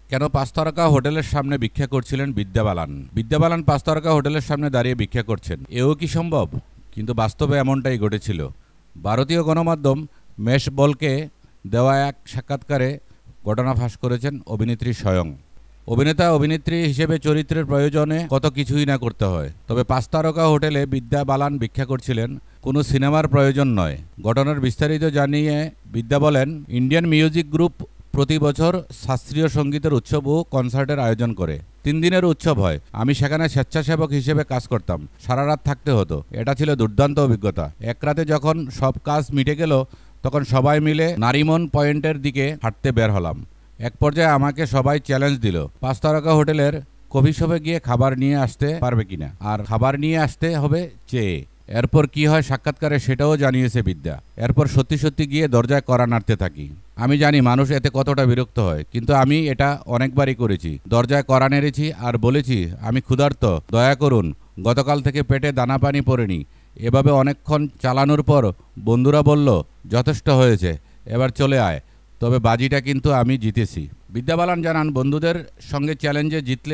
কেন 5 তারকা হোটেলের সামনে ভিক্ষা করছিলেন বিদ্যা বালান? বিদ্যা বালান 5 তারকা হোটেলের সামনে দাঁড়িয়ে ভিক্ষা করছেন, এও কি সম্ভব? কিন্তু বাস্তবে এমনটাই ঘটেছিল। ভারতীয় গণমাধ্যম মেশ বলকে দেওয়া এক সাক্ষাৎকারে ঘটনা ফাঁস করেছেন অভিনেত্রী স্বয়ং। অভিনেতা অভিনেত্রী হিসেবে চরিত্রের প্রয়োজনে কত কিছুই না করতে হয়, তবে 5 তারকা হোটেলে বিদ্যা বালান ভিক্ষা করছিলেন কোনো সিনেমার প্রয়োজন নয়। ঘটনার বিস্তারিত জানিয়ে বিদ্যা বলেন, ইন্ডিয়ান মিউজিক গ্রুপ প্রতি বছর শাস্ত্রীয় সঙ্গীতের উৎসব ও কনসার্টের আয়োজন করে। 3 দিনের উৎসব হয়। আমি সেখানে স্বেচ্ছাসেবক হিসেবে কাজ করতাম, সারা রাত থাকতে হতো। এটা ছিল দুর্দান্ত অভিজ্ঞতা। এক রাতে যখন সব কাজ মিটে গেল, তখন সবাই মিলে নারিমন পয়েন্টের দিকে হাঁটতে বের হলাম। এক পর্যায়ে আমাকে সবাই চ্যালেঞ্জ দিল, 5 তারকা হোটেলের কফি শপে গিয়ে খাবার নিয়ে আসতে পারবে কিনা, আর খাবার নিয়ে আসতে হবে চেয়ে। এরপর কি হয় সাক্ষাৎকারে সেটাও জানিয়েছে বিদ্যা। এরপর সত্যি সত্যি গিয়ে দরজায় কড়া নাড়তে থাকি। আমি জানি মানুষ এতে কতটা বিরক্ত হয়, কিন্তু আমি এটা অনেকবারই করেছি। দরজায় কড়া নেড়েছি আর বলেছি, আমি ক্ষুধার্ত, দয়া করুন, গতকাল থেকে পেটে দানা পানি পড়েনি। এভাবে অনেকক্ষণ চালানোর পর বন্ধুরা বলল, যথেষ্ট হয়েছে, এবার চলে আয়। তবে বাজিটা কিন্তু আমি জিতেছি। বিদ্যা বালান জানান, বন্ধুদের সঙ্গে চ্যালেঞ্জ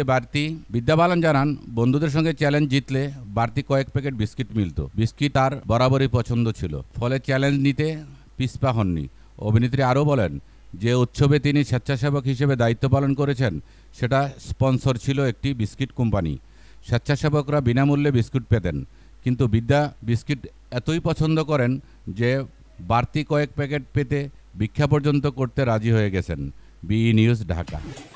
জিতলে বাড়তি কয়েক প্যাকেট বিস্কিট মিলত। বিস্কিট তার বরাবরই পছন্দ ছিল, ফলে চ্যালেঞ্জ নিতে পিছপা হননি। অভিনেত্রী আরও বলেন, যে উৎসবে তিনি স্বেচ্ছাসেবক হিসেবে দায়িত্ব পালন করেছেন, সেটা স্পন্সর ছিল একটি বিস্কিট কোম্পানি। স্বেচ্ছাসেবকরা বিনামূল্যে বিস্কুট পেতেন, কিন্তু বিদ্যা বিস্কিট এতই পছন্দ করেন যে বাড়তি কয়েক প্যাকেট পেতে ভিক্ষা পর্যন্ত করতে রাজি হয়ে গেছেন। B news, Dhaka.